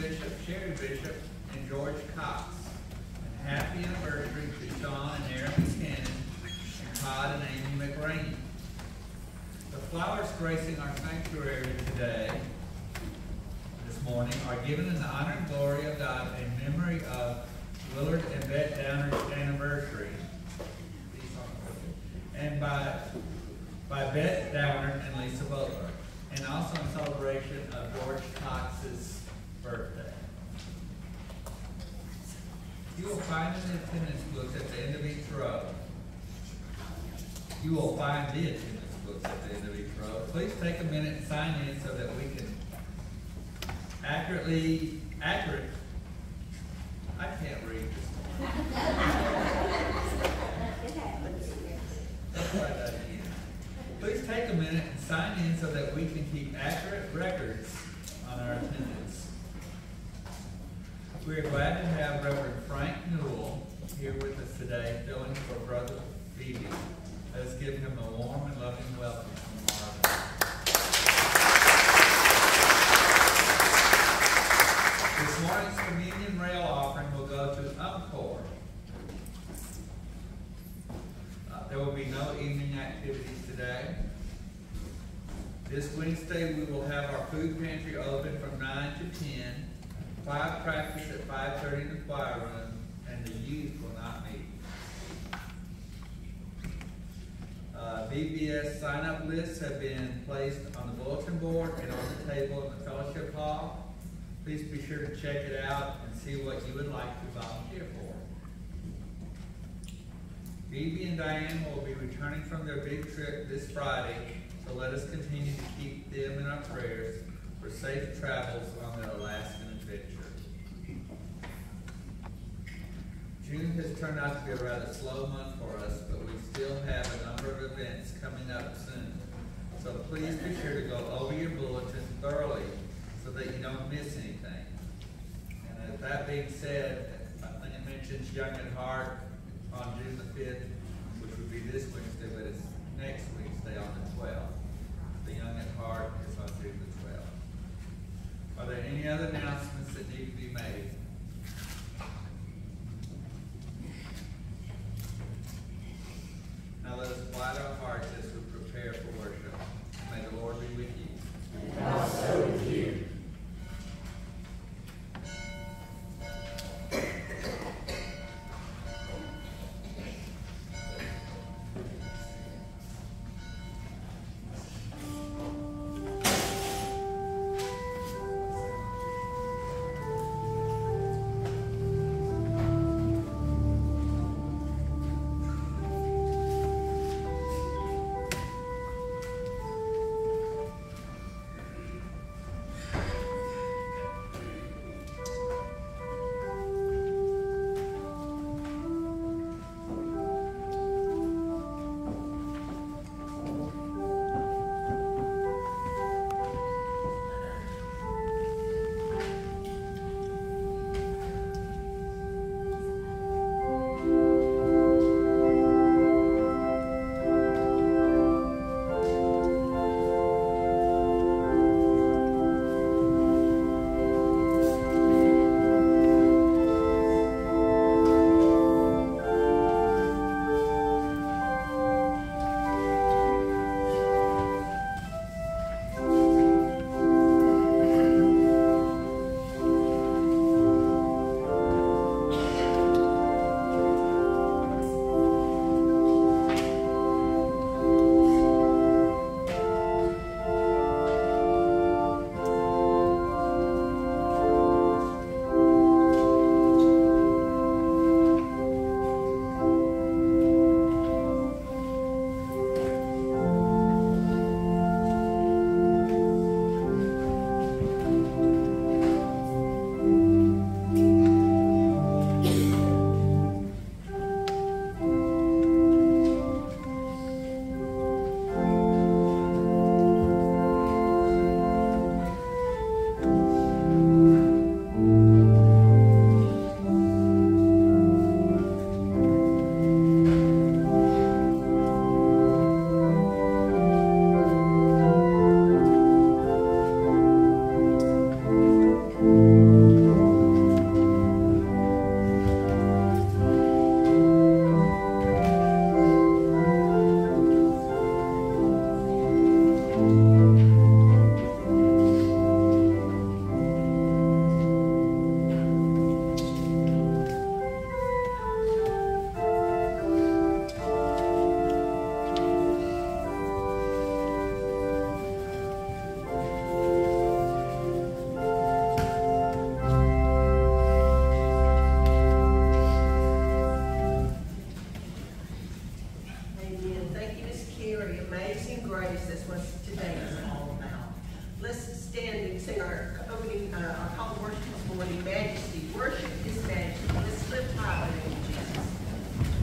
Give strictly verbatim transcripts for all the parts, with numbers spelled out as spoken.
Bishop, Sherry Bishop, and George Cox. And happy anniversary to Sean and Aaron Buchanan, and Todd and Amy McRaney. The flowers gracing our sanctuary today, this morning, are given in the honor and glory of God in memory of Willard and Bette Downer's anniversary, and by, by Bette Downer and Lisa Butler, and also in celebration of George Cox's birthday. You will find in the attendance books at the end of each row. You will find the attendance books at the end of each row. Please take a minute and sign in so that we can accurately, accurate, I can't read this morning. Let's try that again. Please take a minute and sign in so that we can keep accurate records on our attendance. We are glad to have Reverend Frank Newell here with us today, filling for Brother Phoebe. Let us give him a warm and loving welcome from Marvin. This morning's communion rail offering will go to UMCOR. Uh, there will be no evening activities today. This Wednesday we will have our food pantry open from nine to ten. Choir practice at five thirty in the choir room, and the youth will not meet. Uh, V B S sign-up lists have been placed on the bulletin board and on the table in the fellowship hall. Please be sure to check it out and see what you would like to volunteer for. Phoebe and Diane will be returning from their big trip this Friday, so let us continue to keep them in our prayers for safe travels on their Alaskan adventure. June has turned out to be a rather slow month for us, but we still have a number of events coming up soon. So please be sure to go over your bulletin thoroughly so that you don't miss anything. And with that being said, I think it mentions Young at Heart on June the fifth, which would be this Wednesday, but it's next Wednesday on the twelfth. The Young at Heart is on June the twelfth. Are there any other announcements that need to be made? Now let us quiet our hearts as we prepare for worship. May the Lord be with you. And also with you.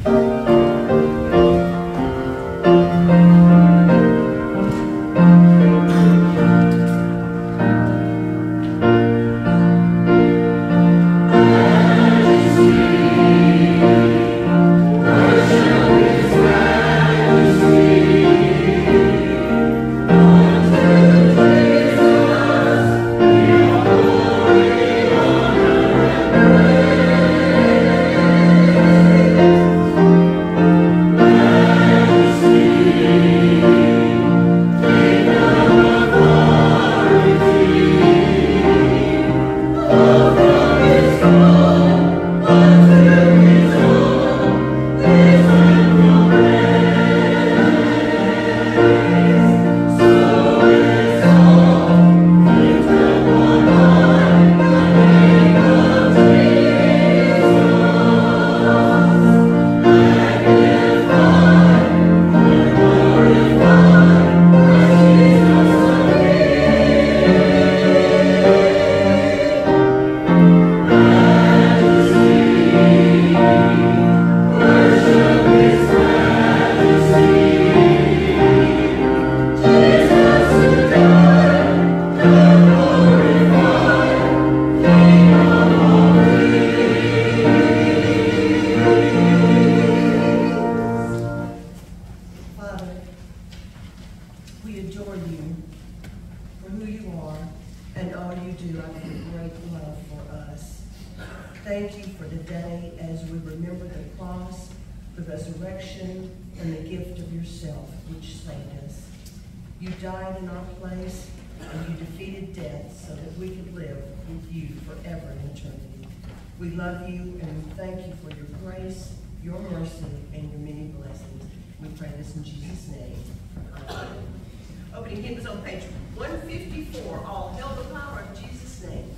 Thank you for today as we remember the cross, the resurrection, and the gift of yourself, which saved us. You died in our place, and you defeated death so that we could live with you forever in eternity. We love you, and we thank you for your grace, your mercy, and your many blessings. We pray this in Jesus' name. Amen. Opening hymns on page one fifty-four. All hail the power of Jesus' name.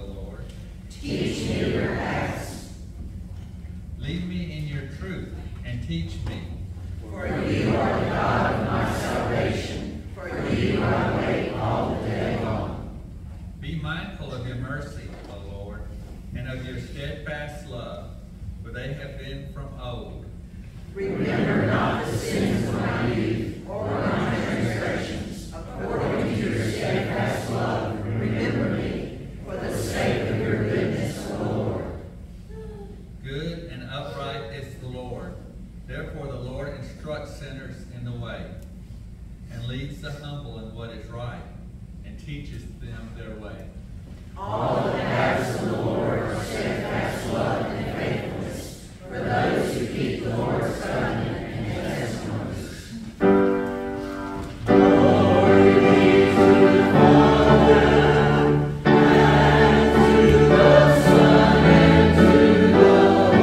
And teach me. For you are the God of my salvation. For you I wait all the day long. Be mindful of your mercy, O Lord, and of your steadfast love, for they have been from old. Remember not the sins of my youth, or my transgressions. According to your steadfast love, remember me, for the sake of your goodness, O Lord. Good and upright is the Lord. Therefore the Lord instructs sinners in the way, and leads the humble in what is right, and teaches them their way. All the paths of the Lord are steadfast love and faithfulness, for those who keep the Lord's covenant and testimonies. Glory be to the Father, and to the Son, and to the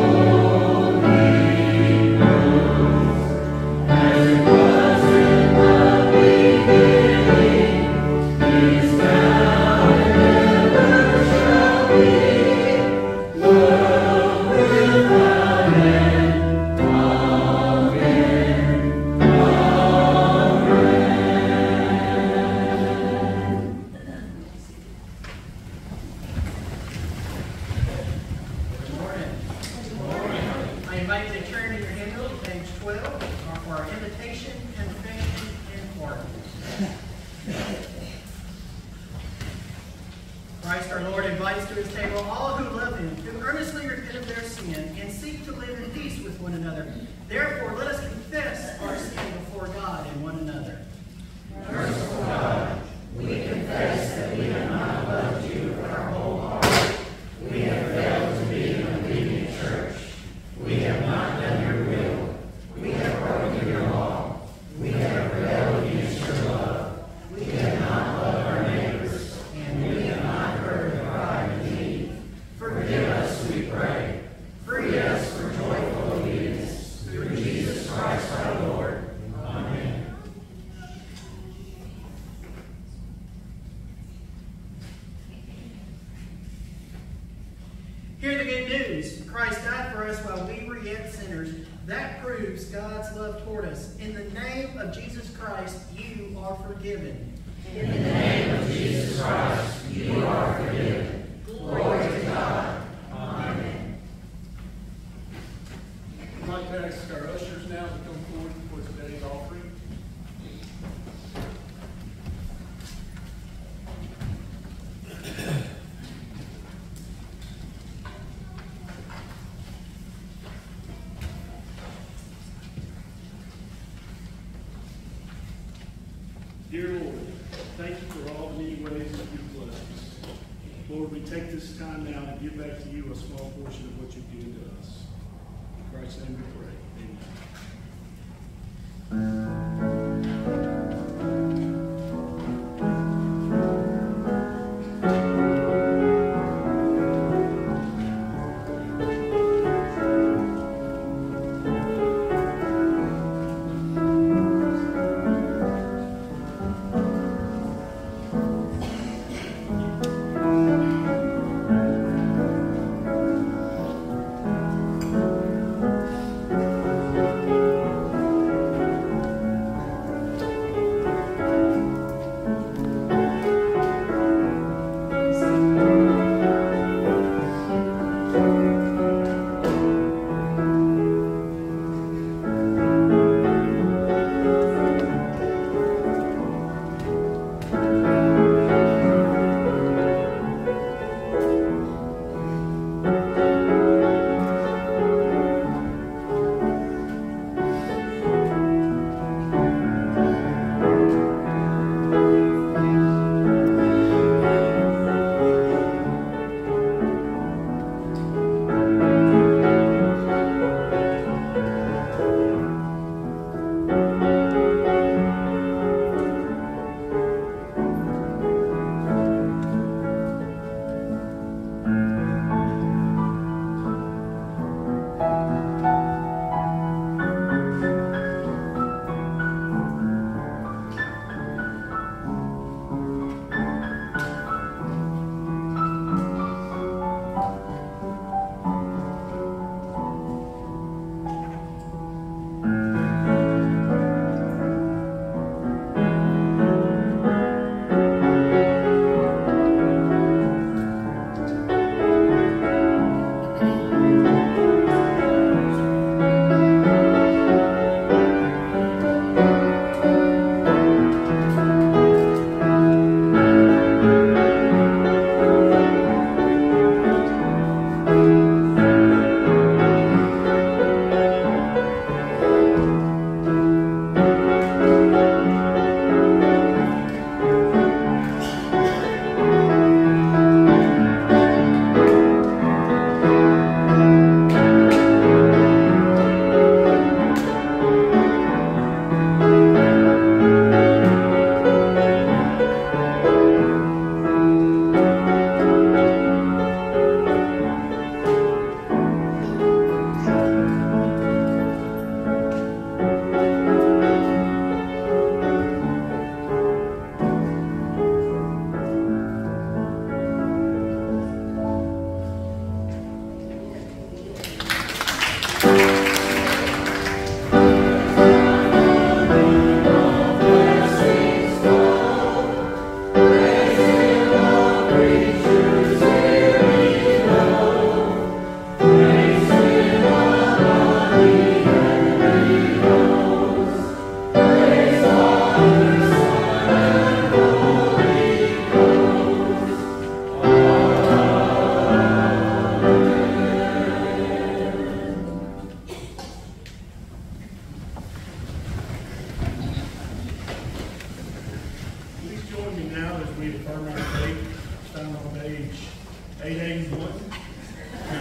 Holy Ghost, as it was in the beginning, is now, and ever shall be, world without end. Amen. Good morning. Good morning. I invite you to turn to your hymnal, page twelve, for our invitation, confession, and pardon. Christ our Lord invites to his table all who love him, who earnestly repent of their sin, and seek to live in peace with one another. Therefore, let us confess our sin before God and one another. Merciful God, we confess that we have not loved you with our whole heart. We have failed to be an obedient church. We have not done your will. We have broken your law. We have rebelled against your love. We have not loved our neighbors, and we have not heard the cry of need. Forgive us, we pray. Free us for joyful obedience. Through Jesus Christ our Lord. Amen. Hear the good news. Christ died for us while we were yet sinners. That proves God's love toward us. In the name of Jesus Christ, you are forgiven. In the name of Jesus Christ, you are forgiven. Glory to God. Amen. I'd like to ask our ushers now to come forward for today's offering. Dear Lord, thank you for all the many ways that you've blessed us. Lord, we take this time now to give back to you a small portion of what you've given to us. In Christ's name we pray. Amen.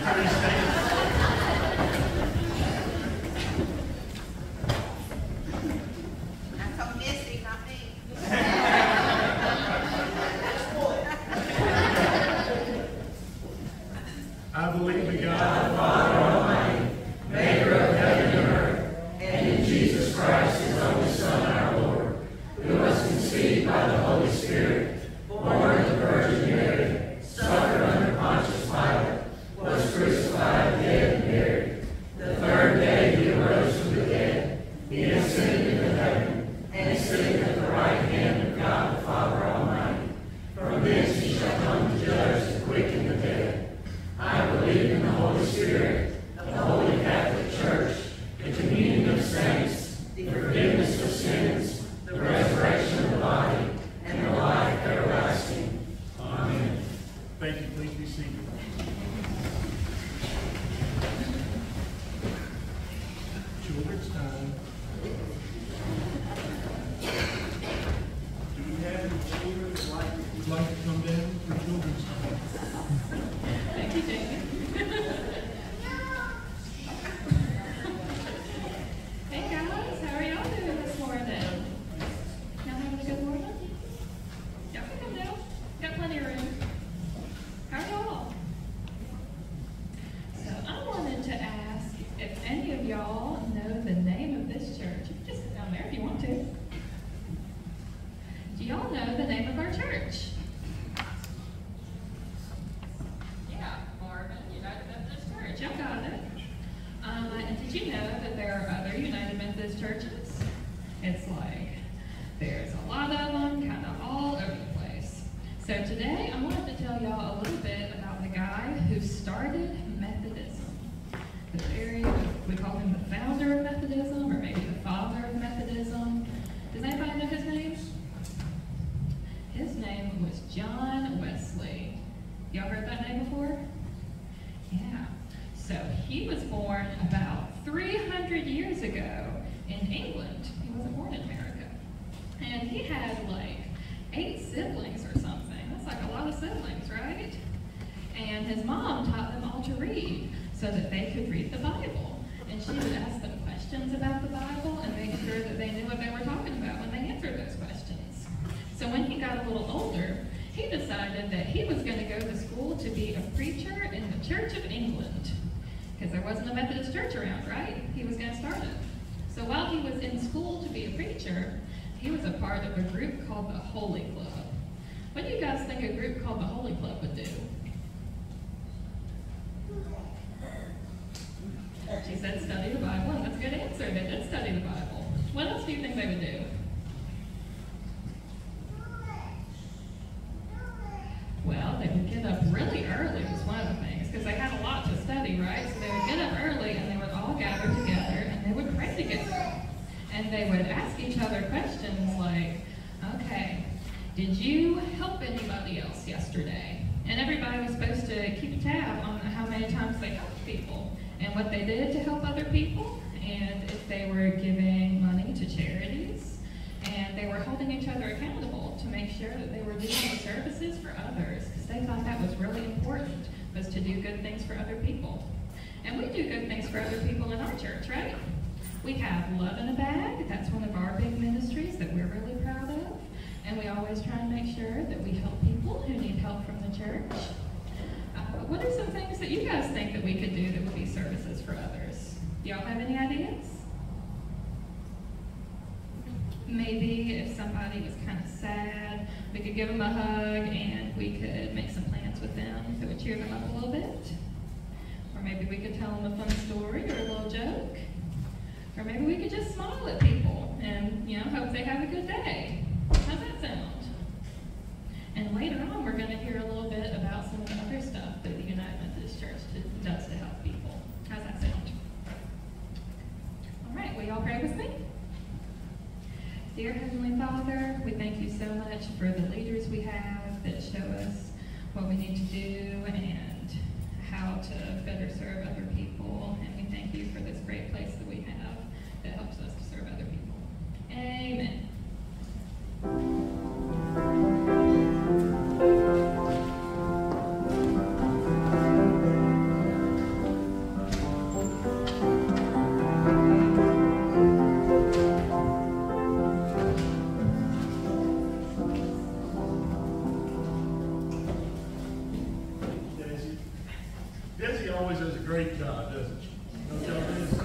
Please stand. That's on Missy, not me. I believe in God, the Father Almighty, maker of heaven and earth, and in Jesus Christ, his only Son, our Lord, who was conceived by the Holy Spirit, born of the Virgin Mary, suffered under Pontius Pilate, was crucified, dead, and buried. The third day he arose from the dead. He ascended into heaven, and is sitting at the right hand of God the Father Almighty. From thence he shall come to judge the quick and the dead. I believe in the Holy Spirit, the Holy Catholic Church, the communion of saints, the forgiveness of sins, the resurrection of the body, and the life everlasting. Amen. thank you. Please be seated. Children's time. Do we have any children that like, would like to come down for children's time? Thank you, Jamie. Hey guys, how are y'all doing this morning? Y'all having a good morning? Y'all can come down. Got plenty of room. How are y'all? So I wanted to ask if any of y'all know the name of this church. You can just sit down there if you want to. Do y'all know the name of our church? Yeah, Marvin United Methodist Church. Y'all got it. Um, and did you know that there are other United Methodist churches? It's like there's a lot of them, kind of all over the place. So today I wanted to tell y'all a little bit about the guy who started Methodism. The very, we call him the founder of Methodism, or maybe the father of Methodism. Does anybody know his name? His name was John Wesley. Y'all heard that name before? Yeah. So he was born about three hundred years ago in England. He wasn't born in America. And he had like eight siblings or something. That's like a lot of siblings, right? And his mom taught them all to read so that they could read the Bible. And she would ask them questions about the Bible and make sure that they knew what they were talking about when they answered those questions. So when he got a little older, he decided that he was going to go to school to be a preacher in the Church of England. Because there wasn't a Methodist church around, right? He was going to start it. So while he was in school to be a preacher, he was a part of a group called the Holy Club. What do you guys think a group called the Holy Club would do? She said study the Bible, and that's a good answer. They did study the Bible. What else do you think they would do? Well, they would get up really early was one of the things, because they had a lot to study, right? So they would get up early, and they would all gather together, and they would pray together. And they would ask each other questions like, okay, did you help anybody else yesterday? And everybody was supposed to keep a tab on how many times they helped people, and what they did to help other people, and if they were giving money to charities, and they were holding each other accountable to make sure that they were doing the services for others, because they thought that was really important, was to do good things for other people. And we do good things for other people in our church, right? We have Love in a Bag. That's one of our big ministries that we're really proud of. And we always try and make sure that we help people who need help from the church. Uh, what are some things that you guys think that we could do that would be services for others? Do y'all have any ideas? Maybe if somebody was kind of sad, we could give them a hug and we could make some plans with them that would cheer them up a little bit. Or maybe we could tell them a fun story or a little joke. Or maybe we could just smile at people and, you know, hope they have a good day. How's that sound? And later on, we're going to hear a little bit about some of the other stuff that the United Methodist Church does to help people. How's that sound? All right, will y'all pray with me? Dear Heavenly Father, we thank you so much for the leaders we have that show us what we need to do and how to better serve other people. And we thank you for this great place that we have that helps us to serve other people. Amen. Desi always does a great job, doesn't she? Don't y'all do?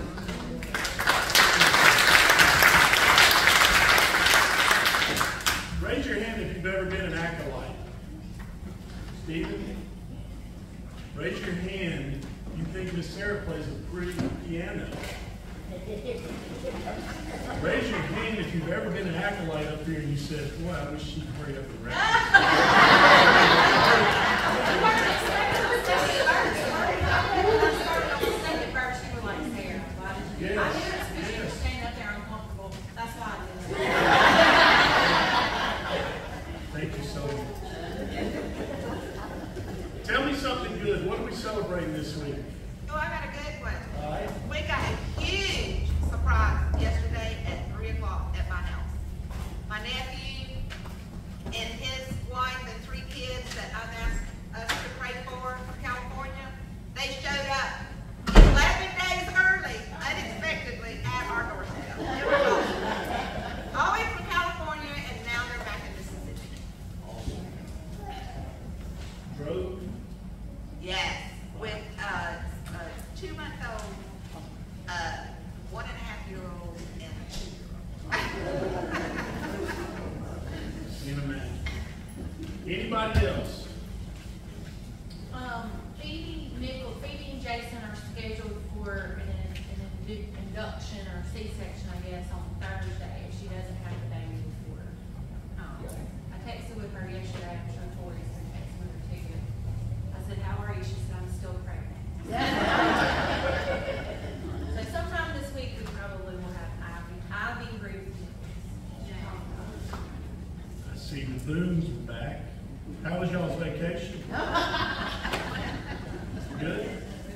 Raise your hand if you've ever been an acolyte. Stephen? Raise your hand if you think Miss Sarah plays a pretty piano. Raise your hand if you've ever been an acolyte up here and you said, boy, I wish she'd hurry up and rap. Yes. I knew it's because you were standing up there uncomfortable. That's why I did it. Thank you so much. Tell me something good. What are we celebrating this week? Oh, I got a good one. All right. We got a huge surprise yesterday at three o'clock at my house. My nephew and his wife and three kids that I've asked us to pray for from California, they showed up eleven days early, unexpectedly, at our doorstep. It was awesome. All the way from California, and now they're back in Mississippi. Drove? Yes, with uh, a two-month-old, uh, one and a half year old, and a two-year-old. Can't imagine. Anybody else? Um, Phoebe, Nickel, Phoebe and Jason are scheduled for an, an indu- induction or C-section, I guess, on Thursday if she doesn't have the day before. Um, I texted with her yesterday after her toys and texted with her too. I said, how are you? She said, I'm still pregnant. So sometime this week we probably will have Ivy, Ivy Ruth. I see the Boones are back. How was y'all's vacation? Good?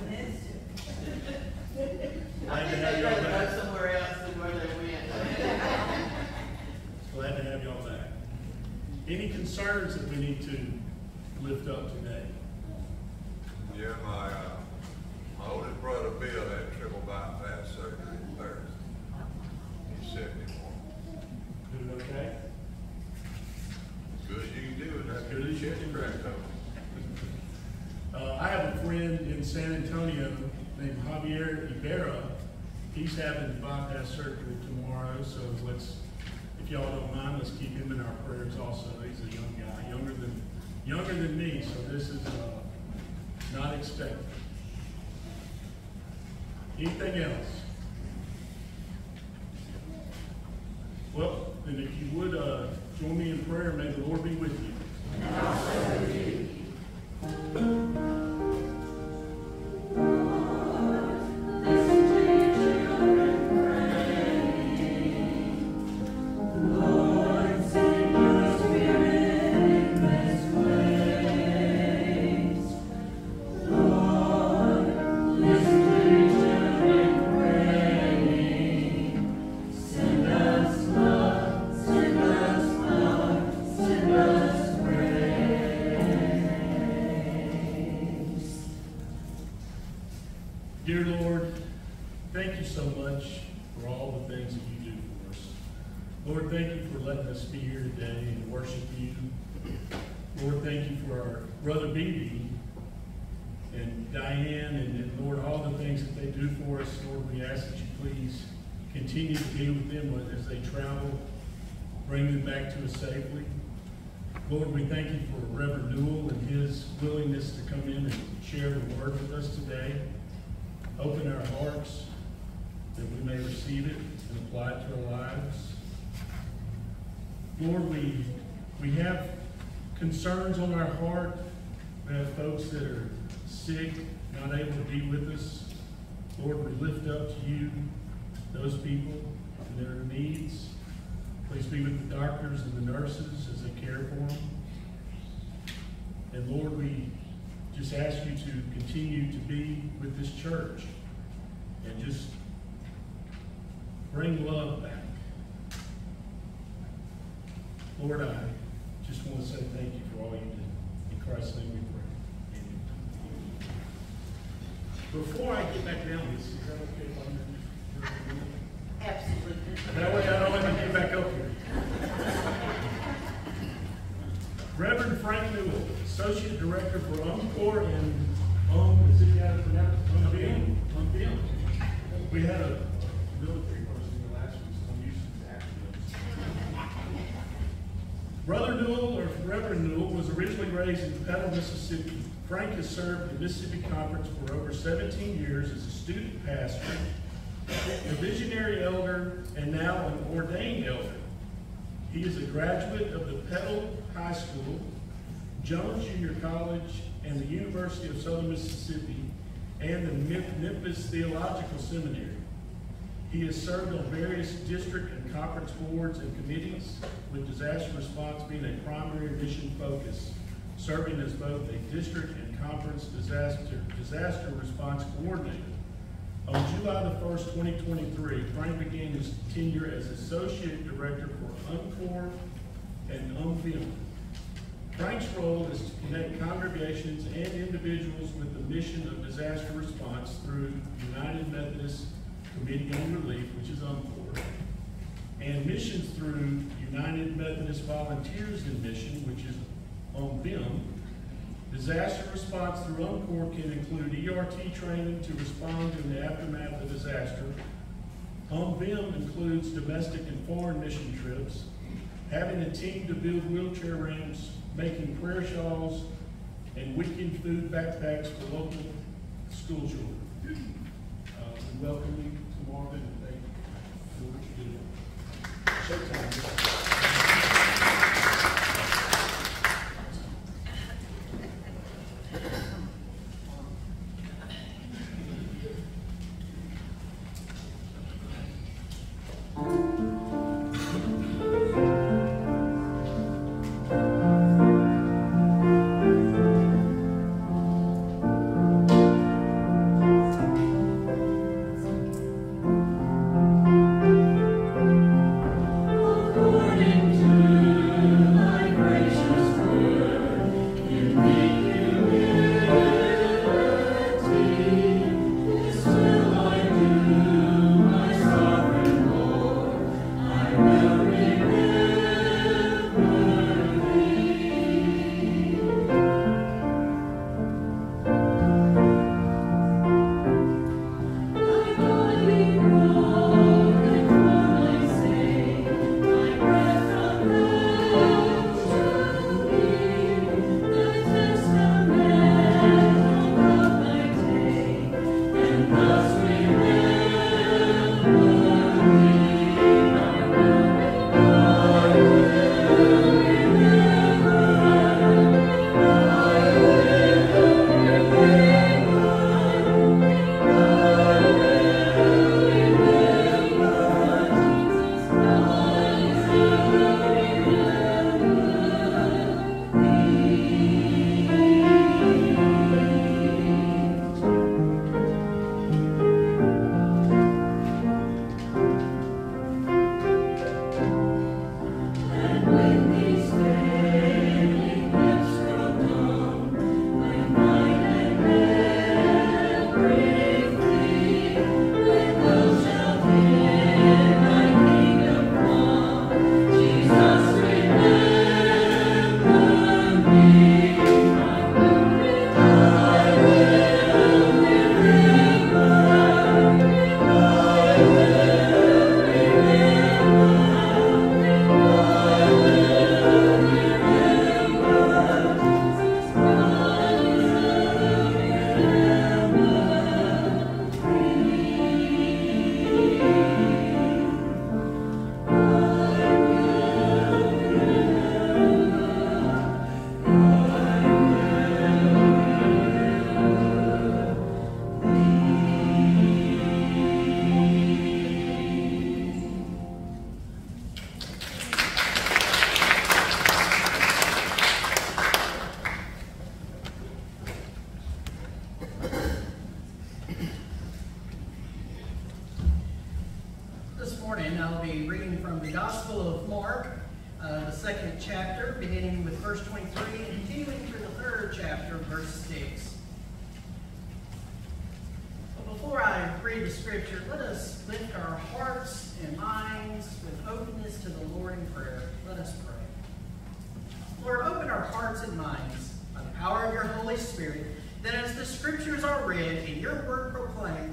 Glad to have y'all back. Somewhere else than where they went. Glad to have y'all back. Any concerns that we need to lift up today? Yeah, my, uh, my oldest brother Bill had triple bypass surgery Thursday. He's seventy-one. Doing okay? As good as you can do it, that's As good as you can do. cracked open. Uh, I have a friend in San Antonio named Javier Ibarra. He's having bypass surgery tomorrow, so let's, if y'all don't mind, let's keep him in our prayers also. He's a young guy, younger than younger than me, so this is uh, not expected. Anything else? Well, then if you would uh, join me in prayer, may the Lord be with you. And also with you. Dear Lord, thank you so much for all the things that you do for us. Lord, thank you for letting us be here today and worship you. Lord, thank you for our brother B B and Diane and, and Lord, all the things that they do for us. Lord, we ask that you please continue to be with them as they travel, bring them back to us safely. Lord, we thank you for Reverend Newell and his willingness to come in and share the word with us today. Open our hearts that we may receive it and apply it to our lives. Lord, we, we have concerns on our heart. We have folks that are sick, not able to be with us. Lord, we lift up to you those people and their needs. Please be with the doctors and the nurses as they care for them. And Lord, we just ask you to continue to be with this church and just bring love back. Lord, I just want to say thank you for all you did. In Christ's name we pray. Amen. Before I get back down this, is that okay if I'm Absolutely. That way I don't have to get back up here. Reverend Frank Newell, Associate Director for UMCOR and Um, is it got had a military person in the last week, so I'm used to acronyms. Brother Newell, or Reverend Newell, was originally raised in Petal, Mississippi. Frank has served the Mississippi Conference for over seventeen years as a student pastor, a visionary elder, and now an ordained elder. He is a graduate of the Petal High School, Jones Junior College, and the University of Southern Mississippi, and the Memphis Theological Seminary. He has served on various district and conference boards and committees, with disaster response being a primary mission focus, serving as both a district and conference disaster, disaster response coordinator. On July the first, twenty twenty-three, Frank began his tenure as Associate Director for UNCOR and UMVIM. Frank's role is to connect congregations and individuals with the mission of disaster response through United Methodist Committee on Relief, which is UNCOR, and missions through United Methodist Volunteers in Mission, which is UMVIM. Disaster response through UNCOR can include E R T training to respond in the aftermath of disaster. UMVIM includes domestic and foreign mission trips, having a team to build wheelchair ramps, making prayer shawls, and weekend food backpacks for local school children. Uh, we welcome you to Marvin and thank you for what you do. Showtime. I'll be reading from the Gospel of Mark, uh, the second chapter, beginning with verse twenty-three and continuing through the third chapter, verse six. But before I read the scripture, let us lift our hearts and minds with openness to the Lord in prayer. Let us pray. Lord, open our hearts and minds by the power of your Holy Spirit, that as the scriptures are read and your word proclaimed, we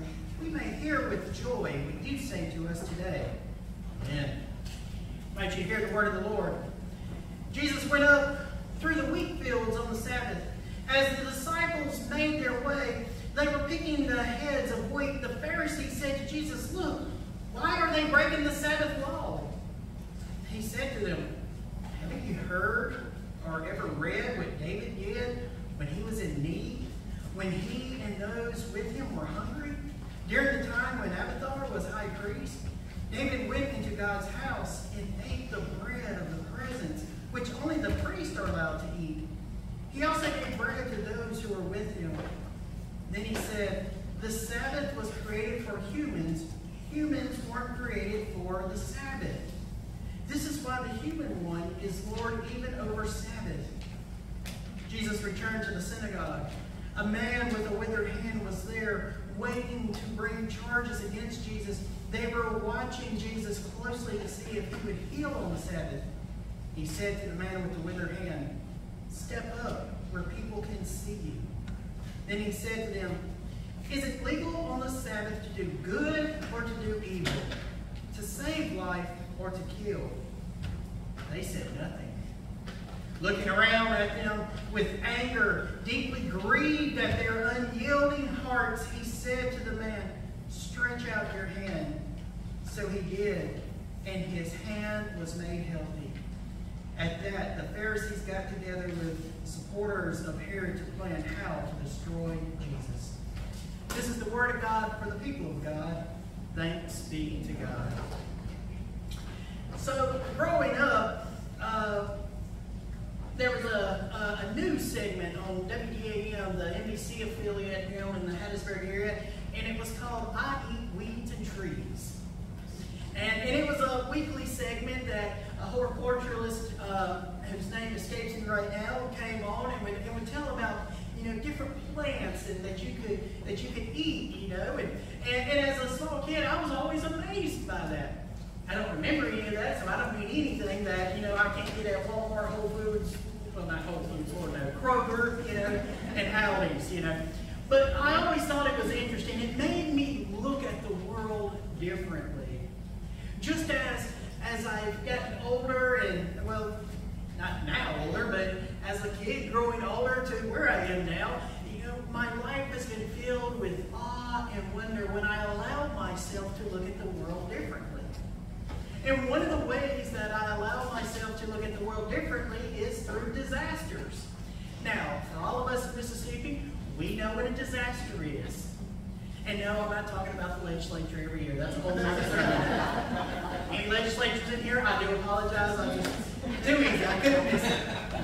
we may hear with joy what you say to us today. Amen. Might you hear the word of the Lord. Jesus went up through the wheat fields on the Sabbath. As the disciples made their way, they were picking the heads of wheat. The Pharisees said to Jesus, "Look, why are they breaking the Sabbath law?" He said to them, "Haven't you heard or ever read what David did when he was in need? When he and those with him were hungry? During the time when Abiathar was high priest, David went into God's house and ate the bread of the presence, which only the priests are allowed to eat. He also gave bread to those who were with him." Then he said, "The Sabbath was created for humans. Humans weren't created for the Sabbath. This is why the human one is Lord even over Sabbath." Jesus returned to the synagogue. A man with a withered hand was there, waiting to bring charges against Jesus. They were watching Jesus closely to see if he would heal on the Sabbath. He said to the man with the withered hand, "Step up where people can see you." Then he said to them, "Is it legal on the Sabbath to do good or to do evil, to save life or to kill?" They said nothing. Looking around at them with anger, deeply grieved at their unyielding hearts, he said to the man, "Stretch out your hand." So he did, and his hand was made healthy. At that, the Pharisees got together with supporters of Herod to plan how to destroy Jesus. This is the word of God for the people of God. Thanks be to God. So, growing up, uh, there was a, a, a news segment on W D A M, the N B C affiliate here in the Hattiesburg area, and it was called "I Eat Weeds and Trees." And, and it was a weekly segment that a horticulturalist, uh, whose name escapes me right now, came on and would, and would tell about, you know, different plants and that you could that you could eat, you know. And, and, and as a small kid, I was always amazed by that. I don't remember any of that, so I don't mean anything that, you know, I can't get at Walmart, Whole Foods, well, not Whole Foods, or no, Kroger, you know, and Aldi's, you know. But I always thought it was interesting. It made me look at the world differently. Just as as I've gotten older and, well, not now older, but as a kid growing older to where I am now, you know, my life has been filled with awe and wonder when I allow myself to look at the world differently. And one of the ways that I allow myself to look at the world differently is through disasters. Now, for all of us in Mississippi, we know what a disaster is. And no, I'm not talking about the legislature every year. That's a whole other sermon. Any legislatures in here? I do apologize. I'm just too easy. I couldn't miss it.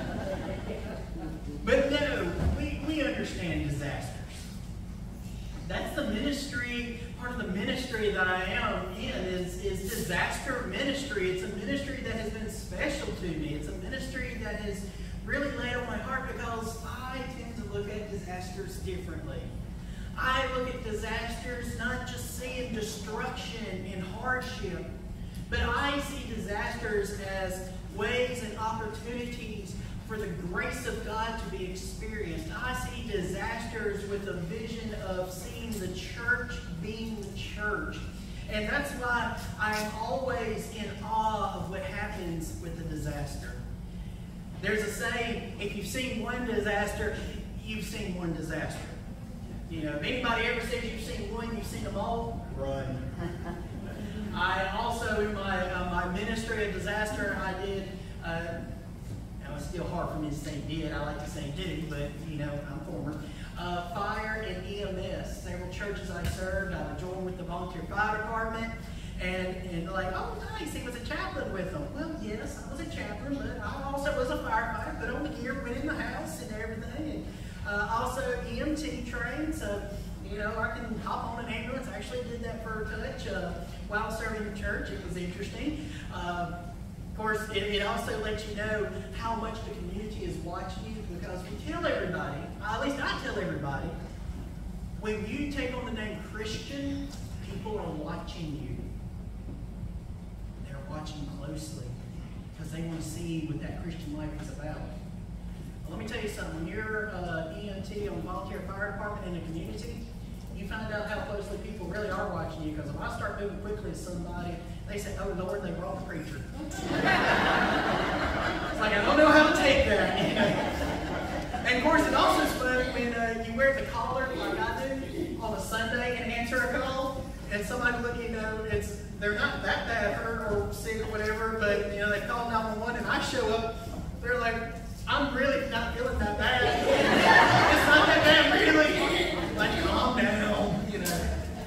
But no, we, we understand disasters. That's the ministry, part of the ministry that I am in is, is disaster ministry. It's a ministry that has been special to me. It's a ministry that has really laid on my heart because I tend to look at disasters differently. I look at disasters not just seeing destruction and hardship, but I see disasters as ways and opportunities for the grace of God to be experienced. I see disasters with a vision of seeing the church being the church. And that's why I'm always in awe of what happens with a disaster. There's a saying, if you've seen one disaster, you've seen one disaster. You know, if anybody ever says you've seen one, you've seen them all, run. I also, in my uh, my ministry of disaster, I did, uh, now it's still hard for me to say did, I like to say did, but, you know, I'm former, uh, fire and E M S. Several churches I served, I would join with the volunteer fire department, and, and like, oh, nice, he was a chaplain with them. Well, yes, I was a chaplain, but I also was a firefighter, put on the gear, went in the house and everything, and Uh, also E M T trained, so, you know, I can hop on an ambulance. I actually did that for a touch uh, while serving the church. It was interesting. Uh, of course, it, it also lets you know how much the community is watching you, because we tell everybody, at least I tell everybody, when you take on the name Christian, people are watching you. They're watching closely because they want to see what that Christian life is about. Well, let me tell you something. When you're uh, E M T on volunteer fire department in the community, you you find out how closely people really are watching you, because if I start moving quickly as somebody, they say, oh Lord, they wrong preacher. It's like, I don't know how to take that. You know? And of course, it also is fun when uh, you wear the collar like I do on a Sunday and answer a call, and somebody look, you know, it's they're not that bad hurt or sick or whatever, but you know, they call nine one one and I show up, they're like, I'm really not feeling that bad. It's not that bad, really. Like, calm down, you know.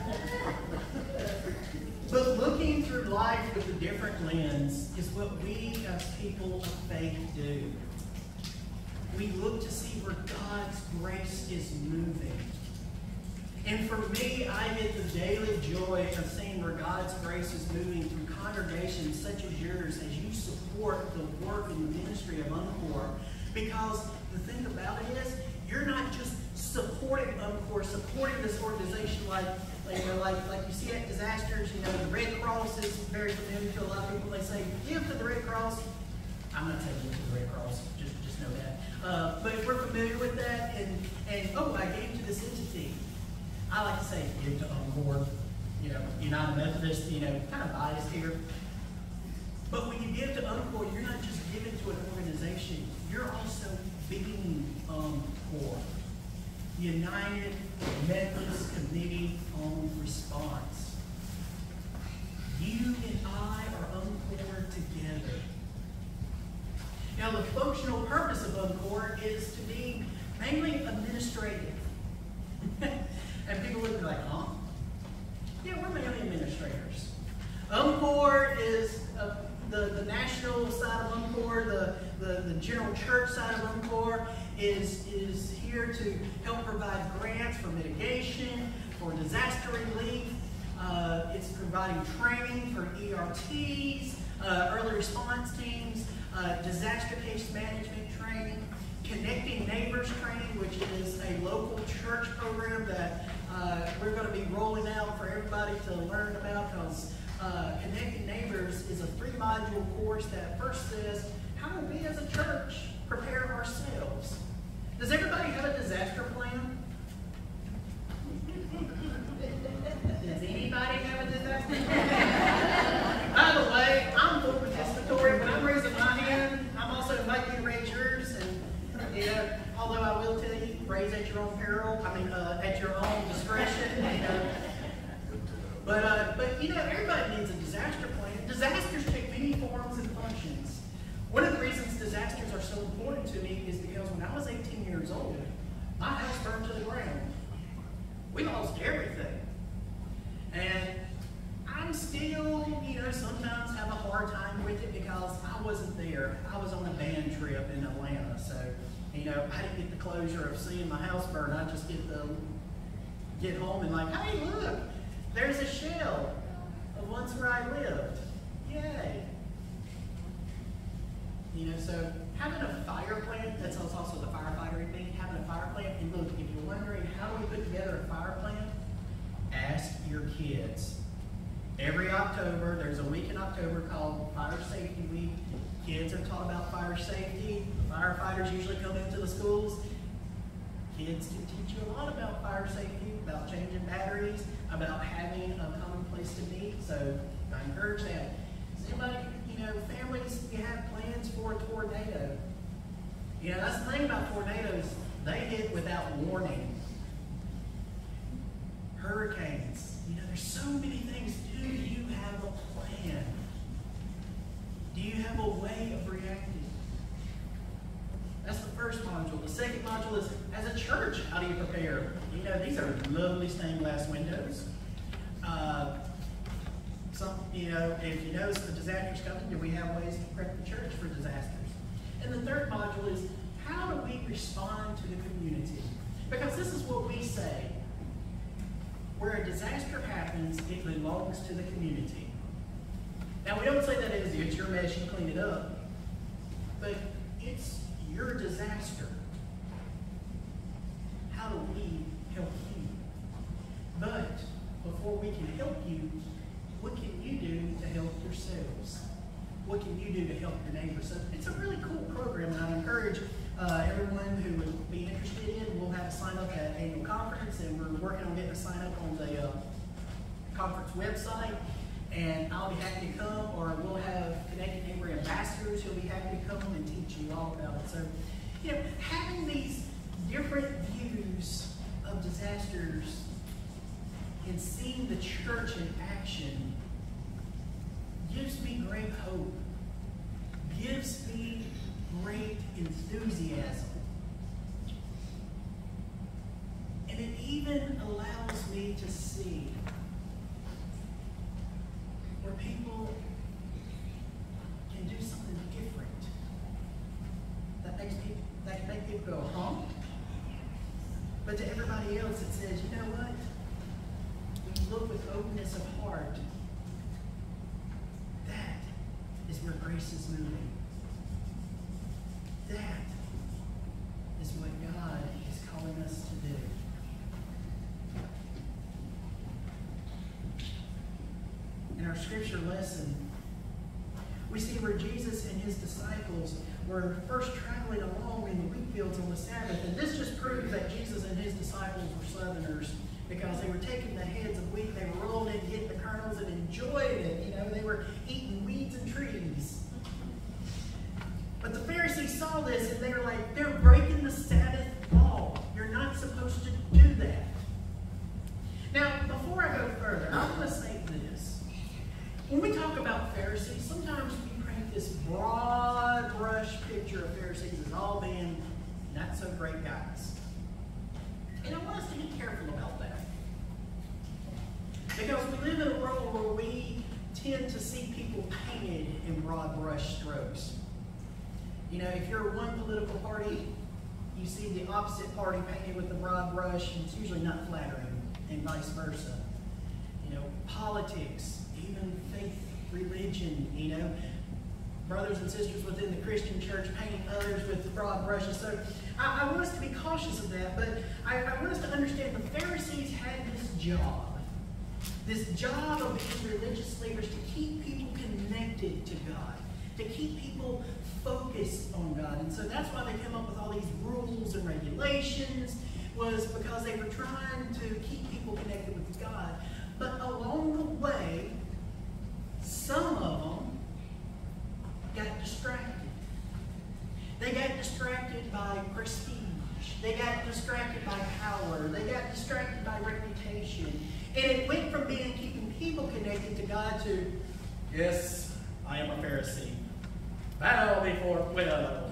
But looking through life with a different lens is what we as people of faith do. We look to see where God's grace is moving. And for me, I get the daily joy of seeing where God's grace is moving through congregations such as yours as you support the work and the ministry of Encore. Because the thing about it is, you're not just supporting Encore, supporting this organization like, like, you know, like, like you see at disasters. You know, the Red Cross is very familiar to a lot of people. They say, give to the Red Cross. I'm not saying give to the Red Cross, just, just know that. Uh, but if we're familiar with that, and, and oh, I gave to this entity. I like to say give to Encore, you know, United Methodist, you know, kind of biased here. But when you give to Encore, you're not just giving to an organization, you're also being Encore. United Methodist Committee on Response. You and I are Encore together. Now, the functional purpose of Encore is to be mainly administrative. And people would be like, huh? Yeah, we're mainly administrators. Encore is uh, the, the national side of Encore, the, the, the general church side of Encore is, is here to help provide grants for mitigation, for disaster relief. Uh, it's providing training for E R Ts, uh, early response teams, uh, disaster case management training, Connecting Neighbors training, which is a local church program that uh, we're going to be rolling out for everybody to learn about, because uh, Connecting Neighbors is a three-module course that first says, how do we as a church prepare ourselves? Does everybody have a disaster plan? Does anybody have a disaster plan? By the way, I'm full participatory. When I'm raising my hand, I'm also inviting you to raise yours. And you know, although I will tell you, raise at your own peril. I mean, uh, at your own discretion. You know. But uh, but you know, everybody needs a disaster plan. Disasters take many forms and functions. One of the reasons disasters are so important to me is because when I was eighteen years old, my house burned to the ground. We lost everything. And I'm still, you know, sometimes have a hard time with it because I wasn't there. I was on a band trip in Atlanta, so, you know, I didn't get the closure of seeing my house burn. I just get the, get home and like, hey, look, there's a shell of once where I lived. Yay. You know, so having a fire plan, that's also the firefighter in me, having a fire plan, and look, if you're wondering how do we put together a fire plan, ask your kids. Every October, there's a week in October called Fire Safety Week. Kids are taught about fire safety. Firefighters usually come into the schools. Kids can teach you a lot about fire safety, about changing batteries, about having a common place to meet. So I encourage that. Does anybody, you know, families, you have plans for a tornado? You know, that's the thing about tornadoes. They hit without warning. Hurricanes. You know, there's so many things. Do you have a plan? Do you have a way of reacting? That's the first module. The second module is, as a church, how do you prepare? You know, these are lovely stained glass windows. Uh, some, you know, if you notice the disaster's coming, do we have ways to prep the church for disasters? And the third module is, how do we respond to the community? Because this is what we say. Where a disaster happens, it belongs to the community. Now, we don't say that as it's your mess, you clean it up. But it's your disaster. How do we help you? But before we can help you, what can you do to help yourselves? What can you do to help your neighbors? So it's a really cool program, and I encourage Uh, everyone who would be interested in, we'll have a sign up at annual conference, and we're working on getting a sign up on the uh, conference website. And I'll be happy to come, or we'll have Connected Neighbor ambassadors who'll be happy to come and teach you all about it. So, you know, having these different views of disasters and seeing the church in action gives me great hope, gives me great enthusiasm. And it even allows me to see where people can do something different that makes people, that can make people go, huh? But to everybody else, it says, you know what? When you look with openness of heart, that is where grace is moving. That is what God is calling us to do. In our scripture lesson, we see where Jesus and his disciples were first traveling along in the wheat fields on the Sabbath. And this just proves that Jesus and his disciples were Southerners, because they were taking the heads of wheat, they were rolling it, getting the kernels, and enjoying it. You know, they were eating weeds and trees. But the Pharisees saw this, and they were like, they're breaking the Sabbath law. You're not supposed to do that. Now, before I go further, I want to say this. When we talk about Pharisees, sometimes we paint this broad brush picture of Pharisees as all being not so great guys. And I want us to be careful about that. Because we live in a world where we tend to see people painted in broad brush strokes. You know, if you're one political party, you see the opposite party painted with the broad brush, and it's usually not flattering, and vice versa. You know, politics, even faith, religion, you know, brothers and sisters within the Christian church painting others with the broad brushes. So I, I want us to be cautious of that, but I, I want us to understand the Pharisees had this job, this job of being religious leaders to keep people connected to God, to keep people focused on God. And so that's why they came up with all these rules and regulations, was because they were trying to keep people connected with God. But along the way, some of them got distracted. They got distracted by prestige. They got distracted by power. They got distracted by reputation. And it went from being keeping people connected to God to, yes, I am a Pharisee. Bow before will.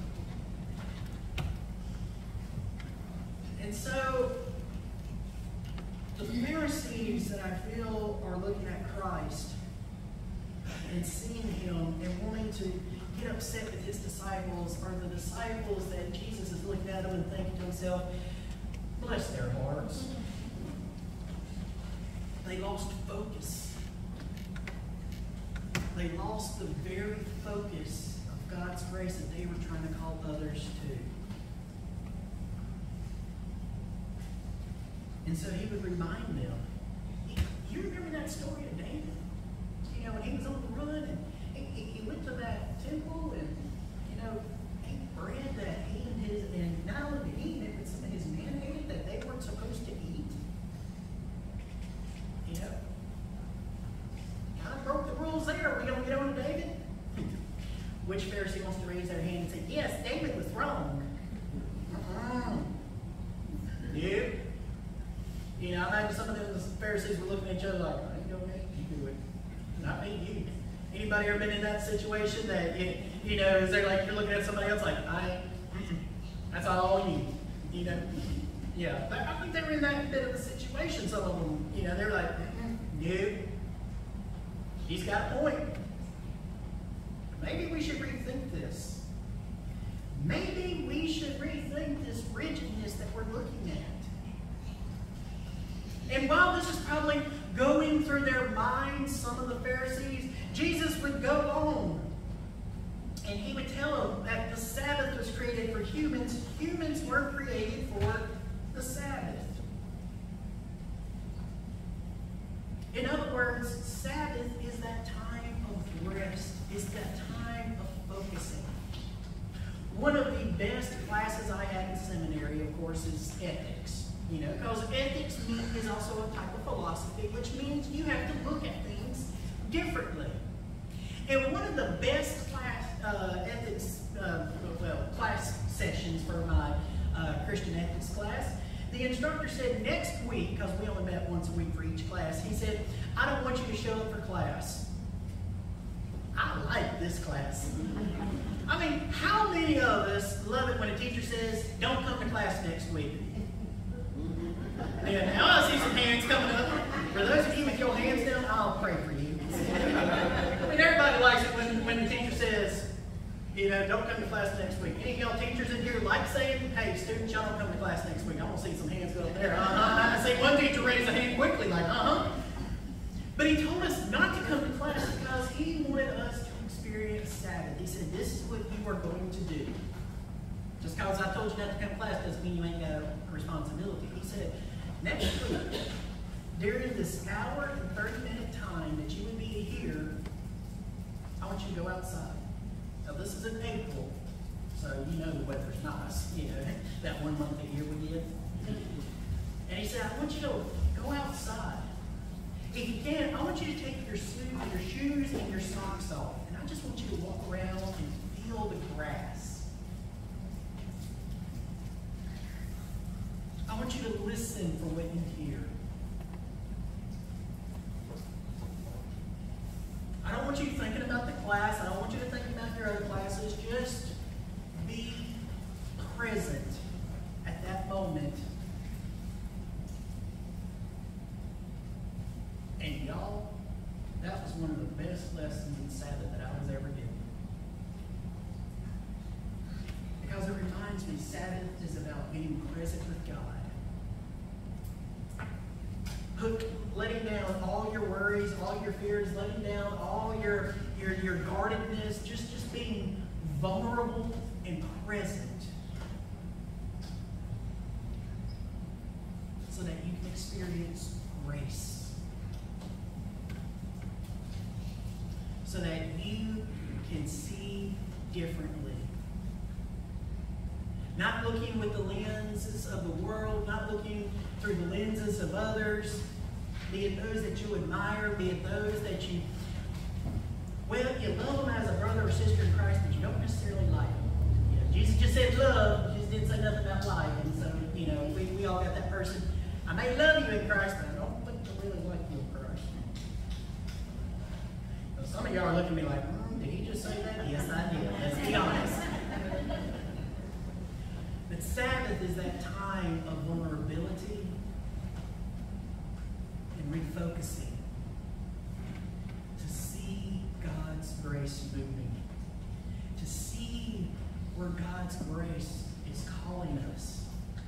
And so, the Pharisees that I feel are looking at Christ and seeing him and wanting to get upset with his disciples are the disciples that Jesus is looking at them and thinking to himself, bless their hearts. They lost focus. They lost the very focus of God's grace that they were trying to call others to. And so he would remind them, you remember that story of David? You know, when he was on the run and he, he, he went to that temple and, you know, ate bread that he and his, and not only did he eat it, but some of his men ate it that they weren't supposed to eat. You know, kind of broke the rules there. Are we going to get on to David? Which Pharisee wants to raise their hand and say, yes, David was wrong? Uh-uh. Yeah. You know, I imagine some of them, the Pharisees were looking at each other like, I ain't doing that, you do it. Not me, you. Anybody ever been in that situation that, you, you know, is there like, you're looking at somebody else like, I, that's all you, you know? Yeah, I think they were in that bit of a situation, some of them, you know, they were like, no, he's got a point. Maybe we should rethink this. Maybe we should rethink this rigidness that we're looking at. And while this is probably going through their minds, some of the Pharisees, Jesus would go on and he would tell them that the Sabbath was created for humans. Humans weren't created for the Sabbath. In other words, Sabbath is that time of rest, is that time of focusing. One of the best classes I had in seminary, of course, is ethics. You know, because ethics mean, is also a type of philosophy, which means you have to look at things differently. And one of the best class uh, ethics, uh, well, class sessions for my uh, Christian ethics class, the instructor said next week, because we only met once a week for each class, he said, I don't want you to show up for class. I like this class. I mean, how many of us love it when a teacher says, don't come to class next week? Yeah, now I see some hands coming up. For those of you with your hands down, I'll pray for you. I mean, everybody likes it when, when the teacher says, you know, don't come to class next week. Any of y'all teachers in here like saying, hey, students, y'all don't come to class next week. I want to see some hands go up there. Uh-huh. I see one teacher raise a hand quickly, like, uh-huh. But he told us not to come to class because he wanted us to experience Sabbath. He said, this is what you are going to do. Just because I told you not to come to class doesn't mean you ain't got a responsibility. He said, next week, during this hour and thirty minute time that you would be here, I want you to go outside. Now this is in April, so you know the weather's nice, you know, that one month a year we get. And he said, I want you to go outside. If you can, I want you to take your suit, your shoes and your socks off. And I just want you to walk around and feel the grass. I want you to listen for what you hear. I don't want you thinking about the class. I don't want you to think about your other classes. Just be present at that moment. And y'all, that was one of the best lessons in Sabbath that I was ever given. Because it reminds me, Sabbath is about being present with God. Put, letting down all your worries, all your fears, letting down all your, your, your guardedness, just, just being vulnerable and present. So that you can experience grace. So that you can see differently. Not looking with the lenses of the world, not looking through the lenses of others, be it those that you admire, be it those that you, well, you love them as a brother or sister in Christ, but you don't necessarily like them. You know, Jesus just said love, Jesus didn't say nothing about like. And so, you know, we, we all got that person, I may love you in Christ, but I don't think I really like you in Christ. So some of y'all are looking at me like, mm, did he just say that? Yes, I did. Let's be honest. But Sabbath is that time of vulnerability and refocusing to see God's grace moving, to see where God's grace is calling us.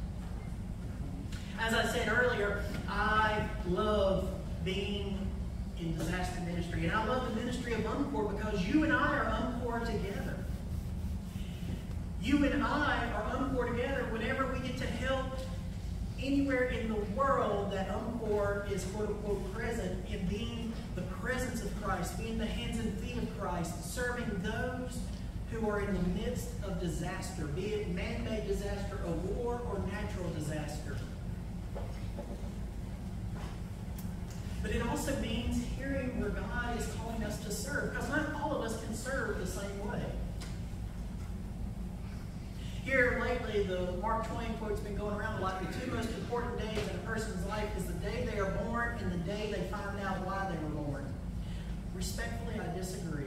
As I said earlier, I love being in disaster ministry, and I love the ministry of Encore because you and I are Encore together. You and I are Encore together whenever we get to help anywhere in the world that Encore is quote-unquote present in being the presence of Christ, being the hands and feet of Christ, serving those who are in the midst of disaster, be it man-made disaster, a war, or natural disaster. But it also means hearing where God is calling us to serve, because not all of us can serve the same way. Here lately, the Mark Twain quote's been going around a lot. The two most important days in a person's life is the day they are born and the day they find out why they were born. Respectfully, I disagree.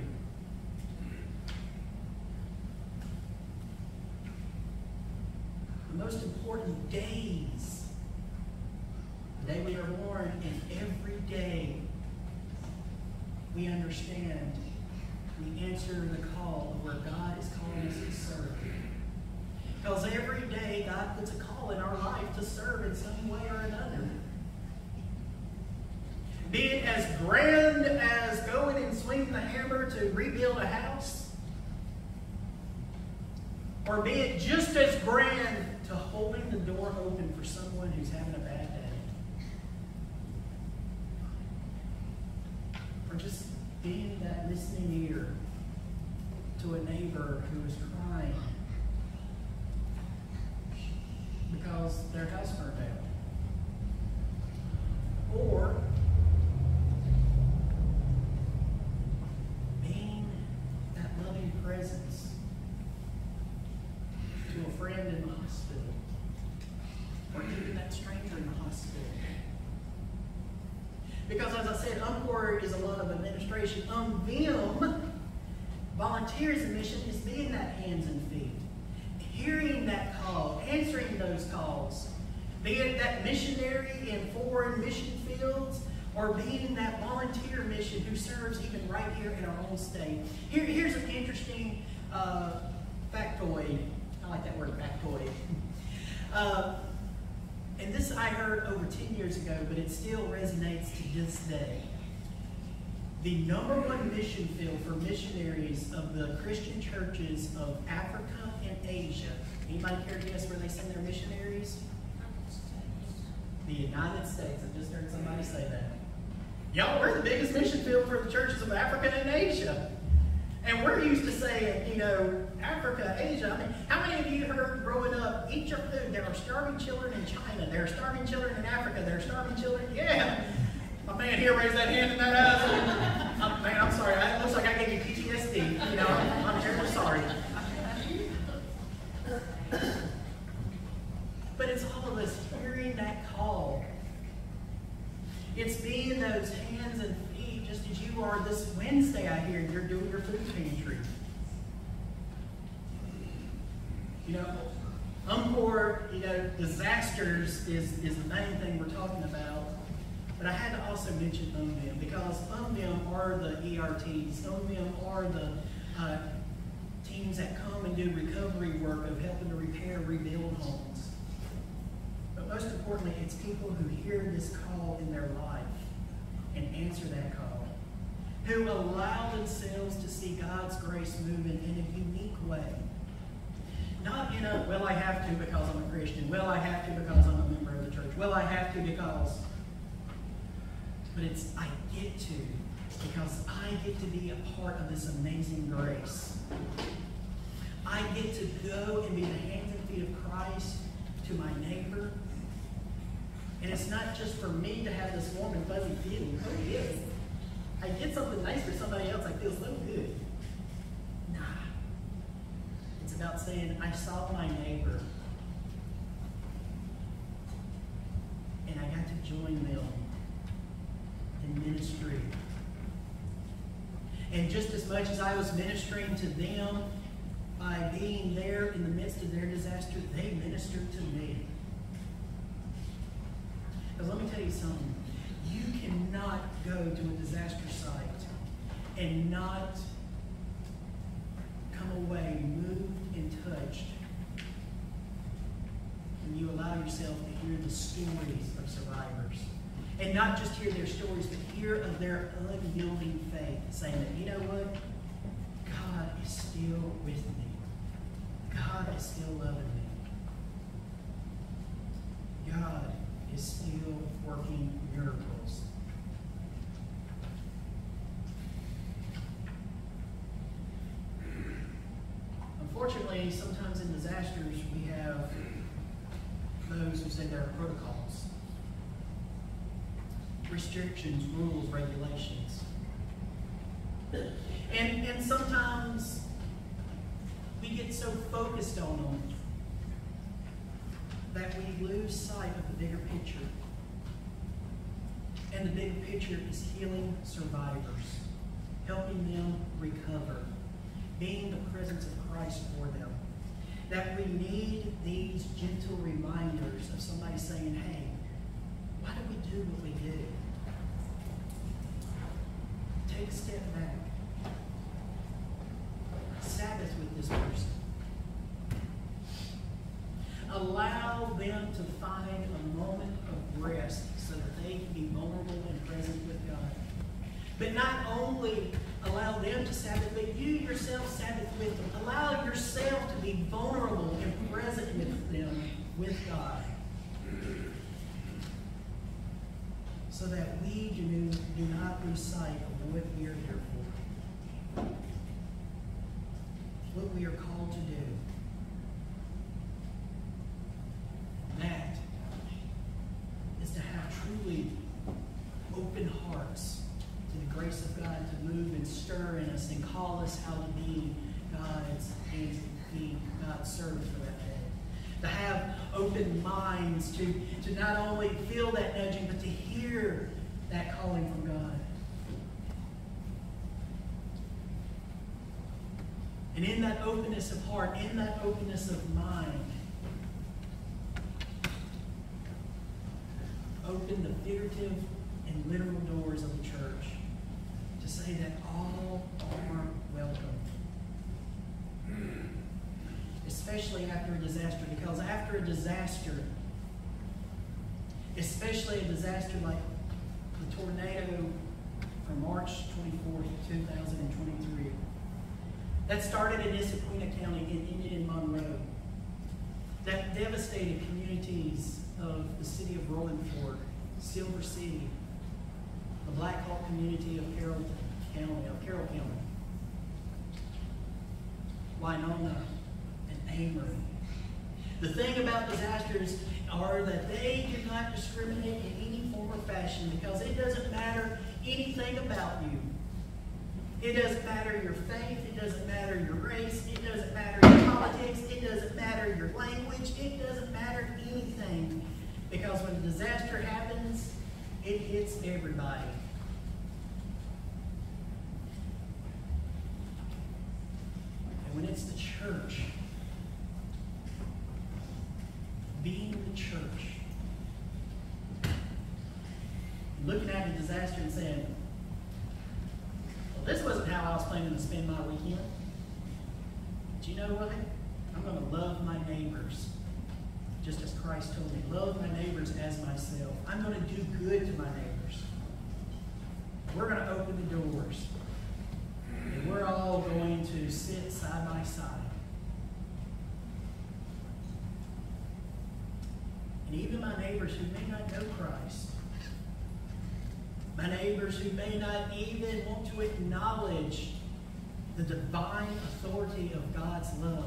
The most important days, the day we are born, and every day we understand, we answer the call of where God is calling us to serve. Because every day God puts a call in our life to serve in some way or another. Be it as grand as going and swinging the hammer to rebuild a house, or be it just as grand to holding the door open for someone who's having a bad day. Or just being that listening ear to a neighbor who is crying because their house burned down. Or being that loving presence to a friend in the hospital, or even that stranger in the hospital. Because as I said, UMCOR is a lot of administration. UMVIM, volunteers in mission, is being that hands and feet. Hearing that call, answering those calls. Be it that missionary in foreign mission fields, or being that volunteer mission who serves even right here in our own state. Here, here's an interesting uh, factoid. I like that word, factoid. uh, and this I heard over ten years ago, but it still resonates to this day. The number one mission field for missionaries of the Christian churches of Africa and Asia. Anybody care to guess where they send their missionaries? The United States. I just heard somebody say that. Y'all, we're the biggest mission field for the churches of Africa and Asia. And we're used to saying, you know, Africa, Asia. I mean, how many of you heard growing up, eat your food, there are starving children in China, there are starving children in Africa, there are starving children, yeah. My man here raised that hand in that aisle. I'm, man, I'm sorry, it looks like I gave you P T S D. You know, I'm, I'm terribly sorry. But it's all of us hearing that call. It's being those hands and feet, just as you are this Wednesday, I hear, you're doing your food pantry. You know, UMCOR, you know, disasters is, is the main thing we're talking about. But I had to also mention UMVIM, because UMVIM are the E R Ts. UMVIM are the uh, teams that come and do recovery work of helping to repair, rebuild homes. But most importantly, it's people who hear this call in their life and answer that call, who allow themselves to see God's grace moving in a unique way. Not in a, well, I have to because I'm a Christian. Well, I have to because I'm a member of the church. Well, I have to because... But it's, I get to, because I get to be a part of this amazing grace. I get to go and be the hands and feet of Christ to my neighbor. And it's not just for me to have this warm and fuzzy feeling. Oh, yes. I did something nice for somebody else. I feel so good. Nah. It's about saying, I saw my neighbor. And I got to join them in ministry. And just as much as I was ministering to them, by being there in the midst of their disaster, they ministered to me. Because let me tell you something. You cannot go to a disaster site and not come away moved and touched when you allow yourself to hear the stories of survivors. And not just hear their stories, but hear of their unyielding faith, saying that, you know what? God is still with me. God is still loving me. God is still working miracles. Unfortunately, sometimes in disasters, we have those who say there are protocols, restrictions, rules, regulations. And, and sometimes we get so focused on them that we lose sight of the bigger picture. And the bigger picture is healing survivors, helping them recover, being the presence of Christ for them. That we need these gentle reminders of somebody saying, hey, why do we do what we do? Take a step back. Sabbath with this person. Allow them to find a moment of rest so that they can be vulnerable and present with God. But not only allow them to Sabbath, but you yourself Sabbath with them. Allow yourself to be vulnerable and present with them, with God. So that we do, do not lose sight of what we are here for. What we are called to do. Now, grace of God to move and stir in us and call us how to be God's hands and feet, God's servant for that day. To have open minds, to, to not only feel that nudging, but to hear that calling from God. And in that openness of heart, in that openness of mind, open the figurative and literal doors of the church to say that all are welcome. Especially after a disaster, because after a disaster, especially a disaster like the tornado from March twenty-fourth, two thousand twenty-three, that started in Issaquah County and ended in Monroe, that devastated communities of the city of Rolling Fork, Silver City, the Black Hawk community of Carroll County, of Carroll County, Winona, and Amory. The thing about disasters are that they do not discriminate in any form or fashion, because it doesn't matter anything about you. It doesn't matter your faith, it doesn't matter your race, it doesn't matter your politics, it doesn't matter your language, it doesn't matter anything. Because when a disaster happens, it hits everybody. And when it's the church, being the church, looking at the disaster and saying, well, this wasn't how I was planning to spend my weekend. But you know what? I'm going to love my neighbors just as Christ told me. Love my neighbors as myself. I'm going to do good to my neighbors. We're going to open the doors. And we're all going to sit side by side. And even my neighbors who may not know Christ, my neighbors who may not even want to acknowledge the divine authority of God's love,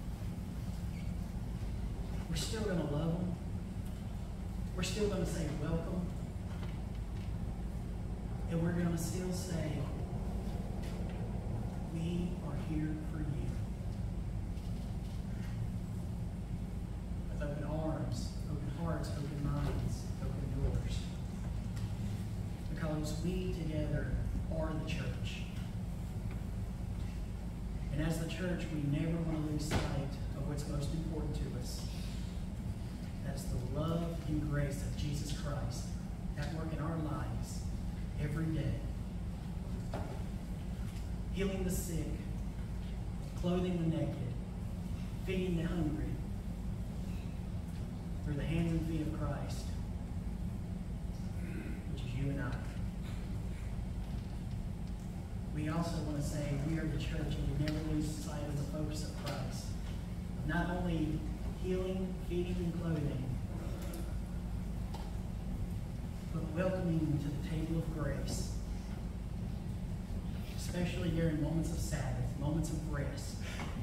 we're still going to love them. We're still going to say welcome. And we're going to still say, we are here for you. With open arms, open hearts, open minds, open doors. Because we together are the church. And as the church, we never want to lose sight of what's most important to us. That's the love and grace of Jesus Christ at work in our lives every day. Healing the sick, clothing the naked, feeding the hungry through the hands and feet of Christ, which is you and I. We also want to say we are the church, and we never lose sight of the focus of Christ. Not only healing, feeding, and clothing, but welcoming to the table of grace, especially during moments of Sabbath, moments of rest.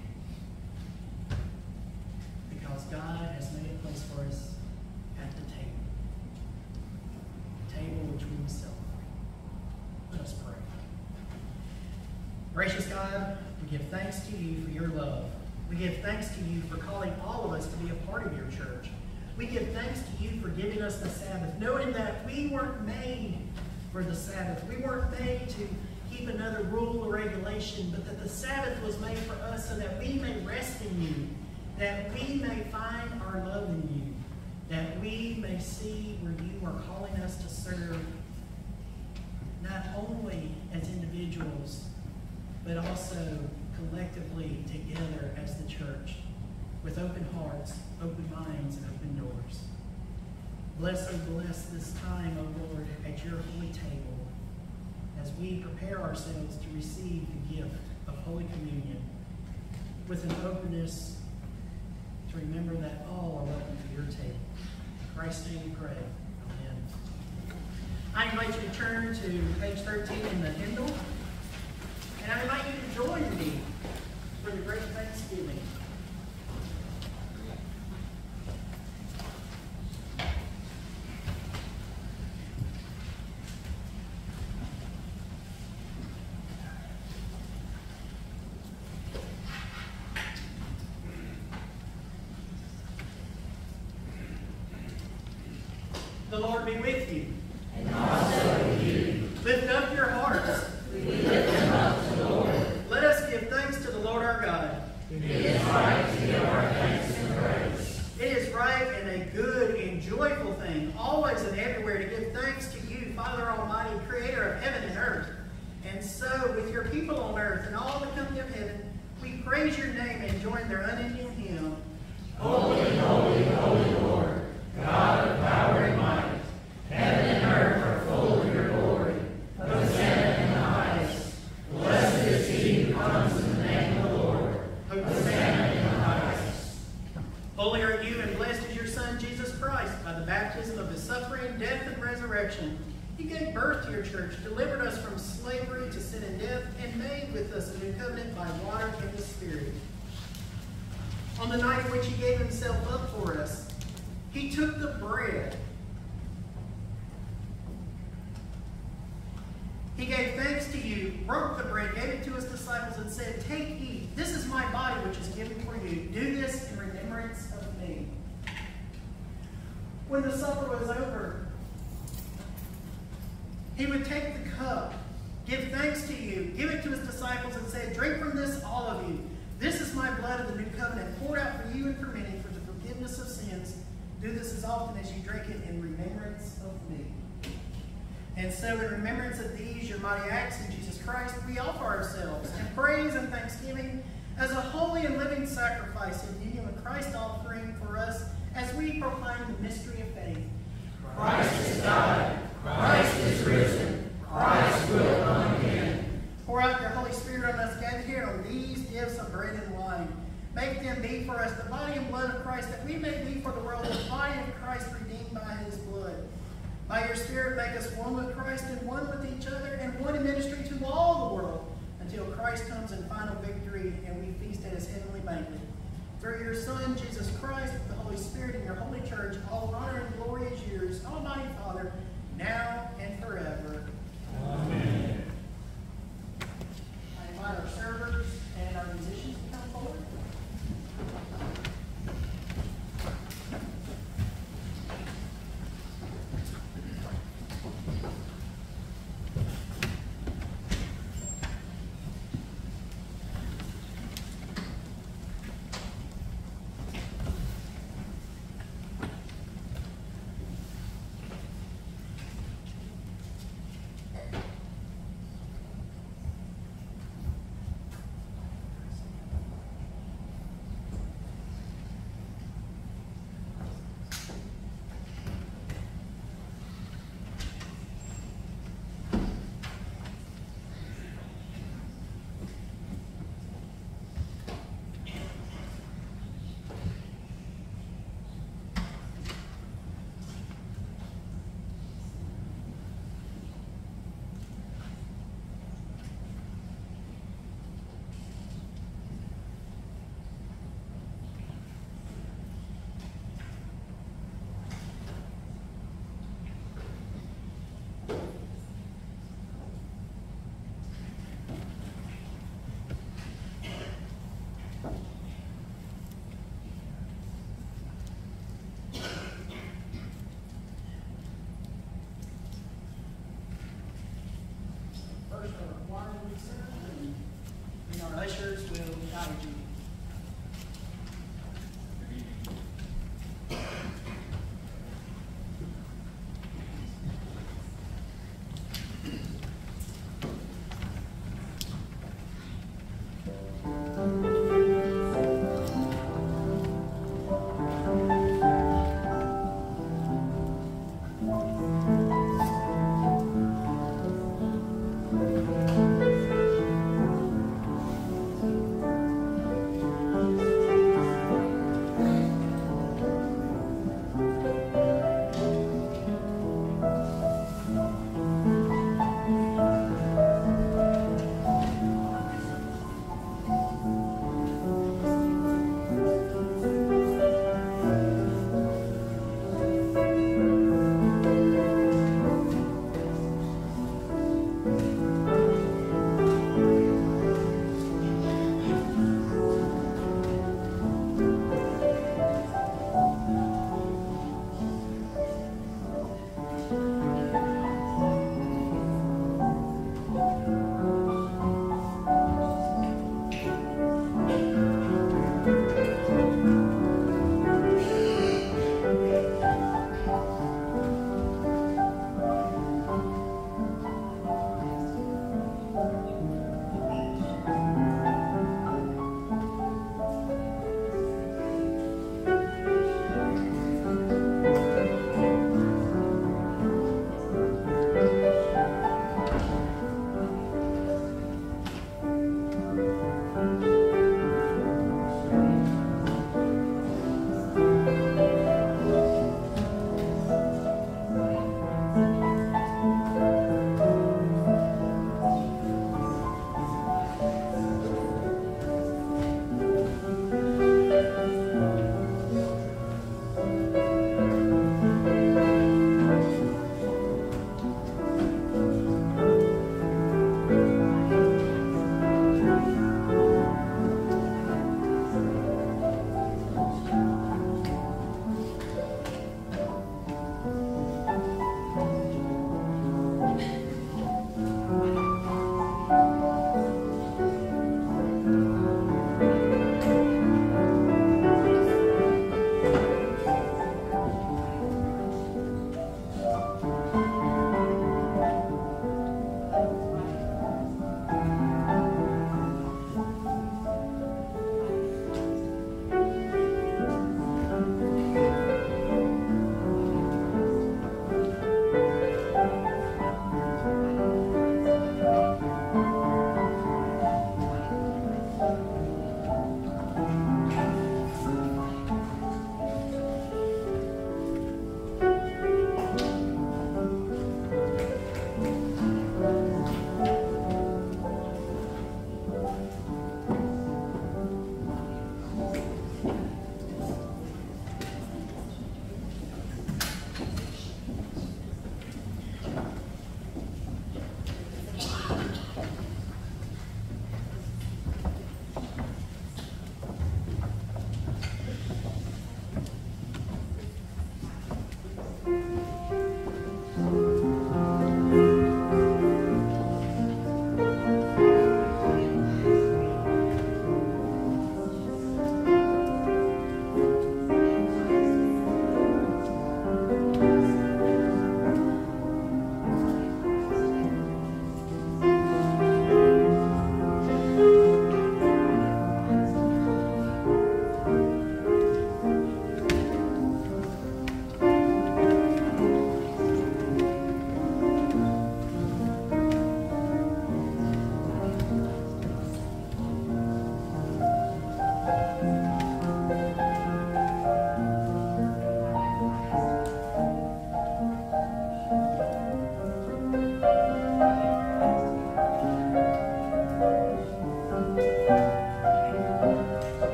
Because God has made a place for us at the table, the table which we will celebrate. Let us pray. Gracious God, we give thanks to you for your love. We give thanks to you for calling all of us to be a part of your church. We give thanks to you for giving us the Sabbath, knowing that we weren't made for the Sabbath. We weren't made to keep another rule or regulation, but that the Sabbath was made for us so that we may rest in you, that we may find our love in you, that we may see where you are calling us to serve, not only as individuals, but also collectively together as the church, with open hearts, open minds, and open doors. Bless, oh bless this time, O Lord, at your holy table, as we prepare ourselves to receive the gift of Holy Communion, with an openness to remember that all are welcome to your table. In Christ's name we pray. Amen. I invite you to turn to page thirteen in the hymnal, and I invite you to join me for the great Thanksgiving. The Lord be with you. And also with you. Lift up your hearts. We lift them up to the Lord. Let us give thanks to the Lord our God. It is right to give our thanks and praise. It is right and a good and joyful thing, always and everywhere, to give thanks to you, Father Almighty, creator of heaven and earth. And so, with your people on earth and all the company of heaven, we praise your name and join their unending hymn. Holy, holy, holy Lord, God of power and might, heaven and earth are full of your glory. Hosanna in the highest. Blessed is he who comes in the name of the Lord. Hosanna in the highest. Holy are you, and blessed is your Son, Jesus Christ, by the baptism of his suffering, death, and resurrection. He gave birth to your church, delivered us from slavery to sin and death, and made with us a new covenant by water and the Spirit. On the night in which he gave himself up for us, he took the bread. He gave thanks to you, broke the bread, gave it to his disciples, and said, "Take, eat. This is my body, which is given for you. Do this in remembrance of me." When the supper was over, he would take the cup, give thanks to you, give it to his disciples, and say, "Drink from this, all of you. This is my blood of the new covenant, poured out for you and for many for the forgiveness of sins. Do this as often as you drink it in remembrance of me." And so, in remembrance of these, your mighty acts in Jesus Christ, we offer ourselves in praise and thanksgiving as a holy and living sacrifice in union with Christ's offering for us as we proclaim the mystery of faith. Christ is died. Christ is risen. Christ will come again. Pour out your Holy Spirit on us gathered here on these gifts of bread and wine. Make them be for us the body and blood of Christ, that we may be for the world the body of Christ redeemed by his blood. By your Spirit, make us one with Christ and one with each other and one in ministry to all the world until Christ comes in final victory and we feast at his heavenly banquet. Through your Son, Jesus Christ, with the Holy Spirit in your holy church, all honor and glory is yours, Almighty Father, now and forever. Amen. I invite our servers and our musicians to come forward. First, our choir will be served, and our ushers will guide you.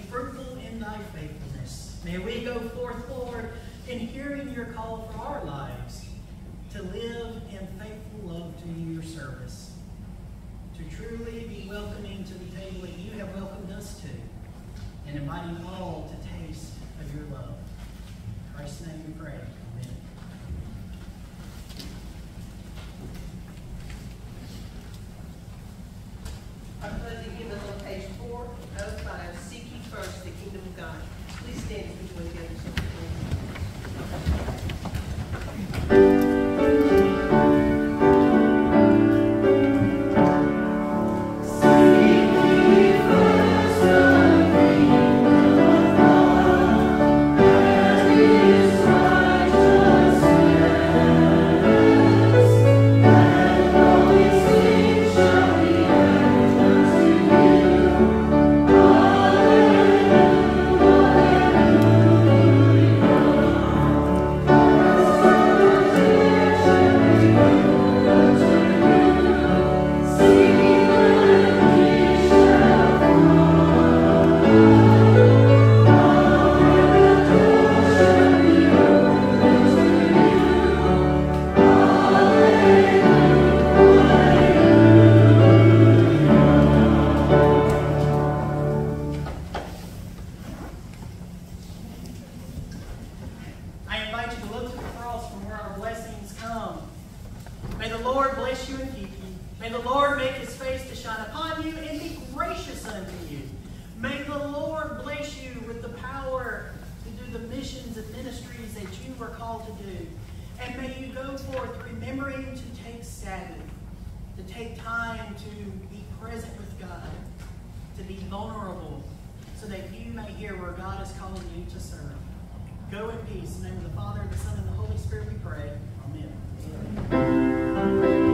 fruitful in thy faithfulness. May we go forth, Lord, in hearing your call for our lives, to live in faithful love to your service, to truly be welcoming to the table that you have welcomed us to, and inviting all to taste of your love. In Christ's name we pray. Amen. Our pledge to give us on page four, as follows: seek ye first the kingdom of God. Please stand as we join together. Go in peace. In the name of the Father, the Son, and the Holy Spirit we pray. Amen.